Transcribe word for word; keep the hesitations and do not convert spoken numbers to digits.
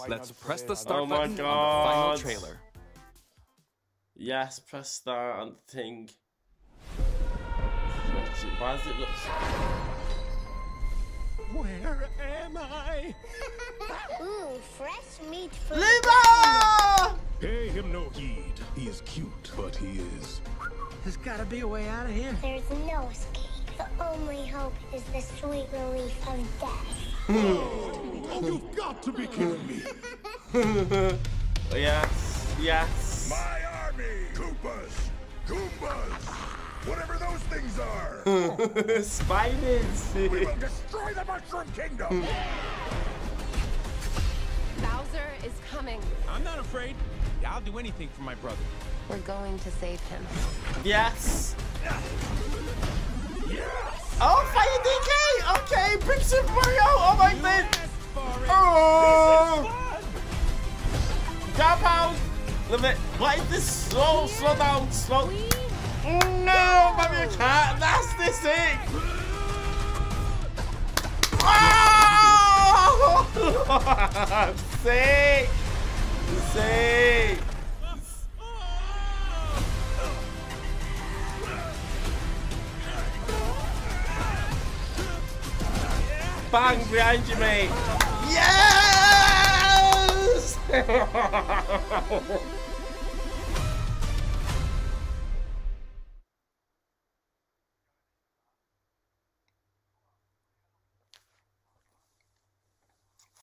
let's press the start oh my button God. on the final trailer. Yes, press start on the thing. Why does it look... Where am I? Ooh, fresh meat for Lima! Pay him no heed. He is cute, but he is. There's gotta be a way out of here. There's no escape. The only hope is the sweet relief of death. Oh, you've got to be kidding me. Yes, yes. My army! Koopas! Goombas! Whatever those things are! Spiders! We will destroy the Mushroom Kingdom! Bowser is coming. I'm not afraid. I'll do anything for my brother. We're going to save him. Yes! Yes! Oh, Fire D K! Okay, Big Super Mario! Oh my god! For it. Oh! Jump out! Love it. Why is this slow? Slow down, slow. No, Mario Kart, that's this thing! Oh! Sick! Sick! Bang behind you, mate! Yes!